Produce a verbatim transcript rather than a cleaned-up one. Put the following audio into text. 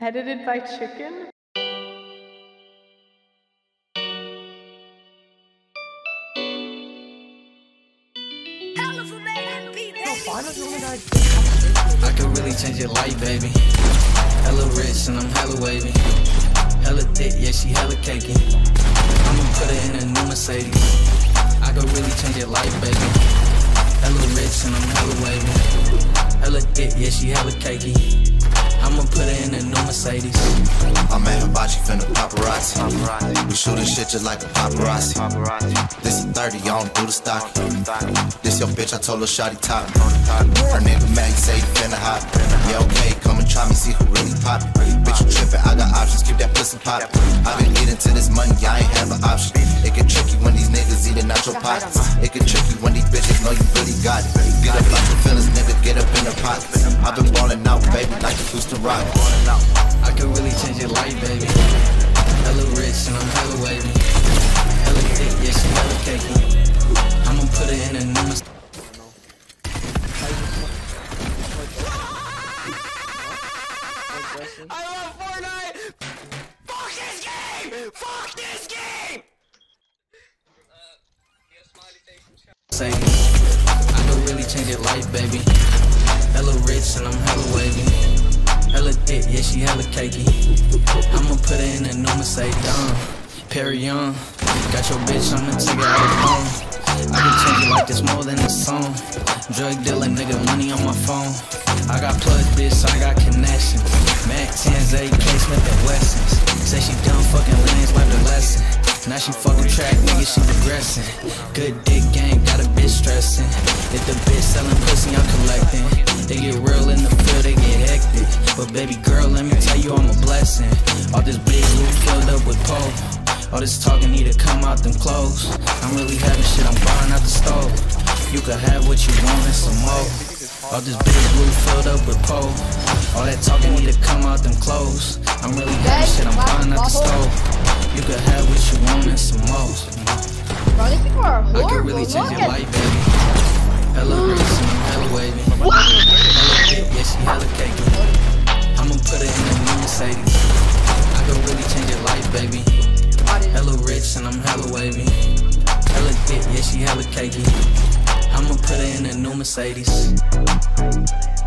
Edited by Chicken? I could really change your life, baby. Hella rich and I'm hella wavy. Hella thick, yeah, she hella cakey. I'ma put her in a new Mercedes. I could really change your life, baby. Hella rich and I'm hella wavy. Hella thick, yeah, she hella cakey. I'ma put her in a new Mercedes. I'm at Hibachi, finna paparazzi. We shootin' shit just like a paparazzi. This is thirty, I don't do the stock. This your bitch, I told her shawty top. Her nigga Mac say he finna hop. Yeah, okay, come and try me, see who really poppin'. Bitch, you trippin', I got options, keep that pussy poppin'. I been eating to this money, I ain't have an option. It get tricky when these niggas eatin' out your pockets. It get tricky when these bitches know you really got it. Get up like your feelings, nigga, get up in the pocket. I been ballin' out, baby, like you used to rock. I could really change your life, baby. Hella rich and I'm hella wavy. Hella thick, yeah, she hella cakey. I'ma put her in a new Mercedes. I love Fortnite! Fuck this game! Fuck this game! I could really change your life, baby. Hella rich and I'm hella wavy. Hella thick, yeah, she hella cakey. I'ma put her in a new Mercedes. Uh, Perry Young, got your bitch, I'ma take her out of home. I can change it like this more than a song. Drug dealer, nigga, money on my phone. I got plug, bitch, I got connections. Mac tens, A K, Smith and Wessons. Say she done fucking lanes, learned a lesson. Now she fucking track, nigga, she progressing. Good dick game, got a bitch stressing. If the bitch selling pussy, I'm collecting. They get real in the field, they get hectic. But baby girl, let me tell you I'm a blessing. All this big loot filled up with pole. All this talking need to come out them clothes. I'm really having shit, I'm buying out the stove. You could have what you want and some more. All this big blue filled up with pole. All that talking need to come out them clothes. I'm really having shit, I'm buying out the stove. You could have what you want and some more. I could really change your life, baby. Hella rich and I'm hella wavy. Hella thick, yeah, she hella cakey. I'ma put her in a new Mercedes. I could really change your life, baby. Hella rich and I'm hella wavy. Hella thick, yeah, she hella cakey. I'ma put her in a new Mercedes.